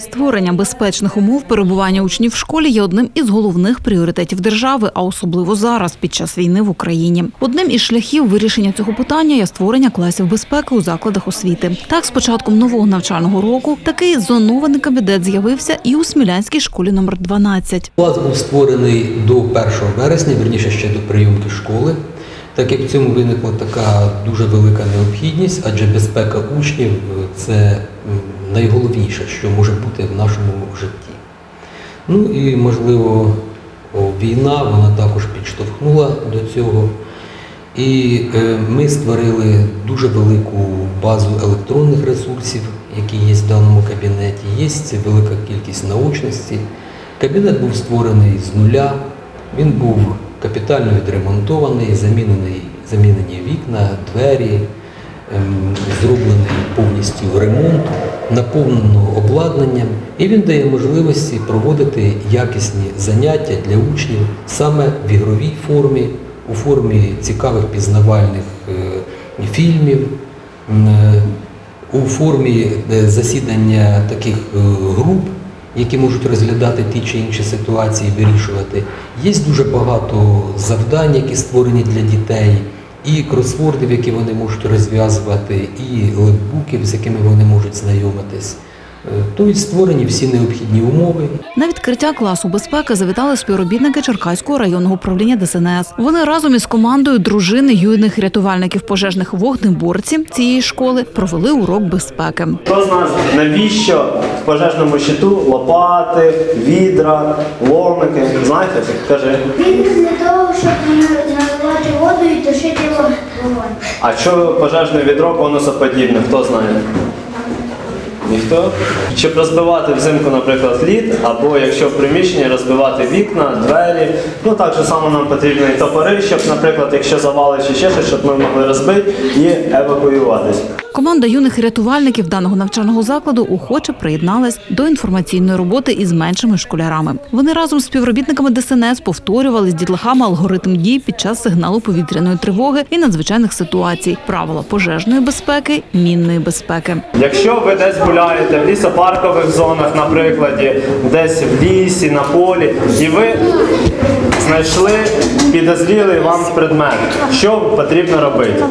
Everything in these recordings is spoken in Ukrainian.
Створення безпечних умов перебування учнів в школі є одним із головних пріоритетів держави, а особливо зараз, під час війни в Україні. Одним із шляхів вирішення цього питання є створення класів безпеки у закладах освіти. Так, з початком нового навчального року такий зонований кабінет з'явився і у Смілянській школі номер 12. Клас був створений до 1 вересня, вірніше ще до прийомки школи, так як в цьому виникла така дуже велика необхідність, адже безпека учнів – це найголовніше, що може бути в нашому житті. Ну і, можливо, війна, вона також підштовхнула до цього. І ми створили дуже велику базу електронних ресурсів, які є в даному кабінеті. Є велика кількість наочності. Кабінет був створений з нуля, він був капітально відремонтований, замінені вікна, двері, зроблений повністю ремонт, наповнено обладнанням. І він дає можливості проводити якісні заняття для учнів саме в ігровій формі, у формі цікавих пізнавальних фільмів, у формі засідання таких груп, які можуть розглядати ті чи інші ситуації, вирішувати. Є дуже багато завдань, які створені для дітей, і кросвордів, які вони можуть розв'язувати, і лепбуків, з якими вони можуть знайомитись. Тобто створені всі необхідні умови. На відкриття класу безпеки завітали співробітники Черкаського районного управління ДСНС. Вони разом із командою дружини юних рятувальників пожежних вогнеборців цієї школи провели урок безпеки. Хто з нас, навіщо в пожежному щиту лопати, відра, ломики? Знаєте, каже. Він для того, щоб наливати воду і тушити вогонь. А що пожежне відро конусоподібне, хто знає? Ніхто? Щоб розбивати взимку, наприклад, лід, або якщо в приміщенні розбивати вікна, двері. Ну так же само нам потрібні топори, щоб, наприклад, якщо завалить чи ще щось, щоб ми могли розбити і евакуюватись. Команда юних рятувальників даного навчального закладу охоче приєдналась до інформаційної роботи із меншими школярами. Вони разом з співробітниками ДСНС повторювали з дітлахами алгоритм дій під час сигналу повітряної тривоги і надзвичайних ситуацій, правила пожежної безпеки, мінної безпеки. Якщо ви десь гуляєте в лісопаркових зонах, наприклад, десь в лісі, на полі, і ви знайшли підозрілий вам предмет, що потрібно робити?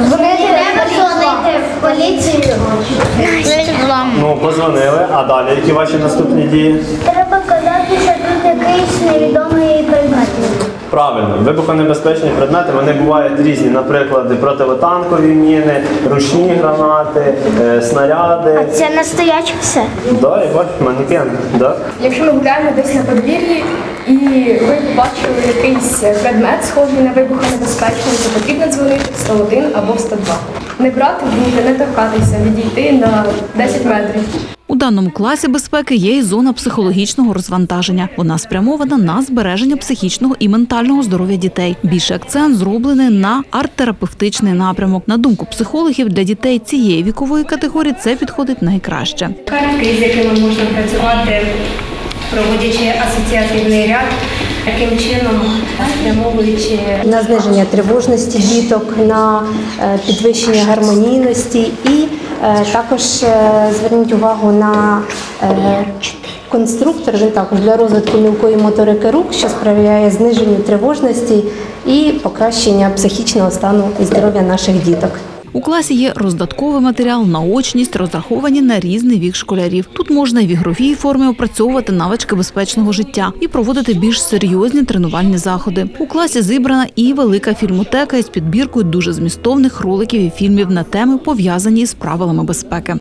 В поліцію. Ну, позвонили, а далі які ваші наступні дії? Треба казати, що тут якийсь невідомий предмет. Правильно, вибухонебезпечні предмети, вони бувають різні, наприклад, противотанкові міни, ручні гранати, снаряди. А це настояче все? Да, і бачиш, манекен, да? Якщо ми гуляємо десь на подвір'ї і ви побачили якийсь предмет, схожий на вибухонебезпечний, то потрібно дзвонити в 101 або в 102. Не брати в руки, не торкатися, відійти на 10 метрів. У даному класі безпеки є і зона психологічного розвантаження. Вона спрямована на збереження психічного і ментального здоров'я дітей. Більший акцент зроблений на арт-терапевтичний напрямок. На думку психологів, для дітей цієї вікової категорії це підходить найкраще. Картки, з якими можна працювати, проводячи асоціативний ряд, таким чином спрямовуючи на зниження тривожності діток, на підвищення гармонійності і також зверніть увагу на конструктор, він також для розвитку мілкої моторики рук, що сприяє зниженню тривожності і покращення психічного стану і здоров'я наших діток. У класі є роздатковий матеріал, наочність, розраховані на різний вік школярів. Тут можна і в ігровій формі опрацьовувати навички безпечного життя і проводити більш серйозні тренувальні заходи. У класі зібрана і велика фільмотека із підбіркою дуже змістовних роликів і фільмів на теми, пов'язані з правилами безпеки.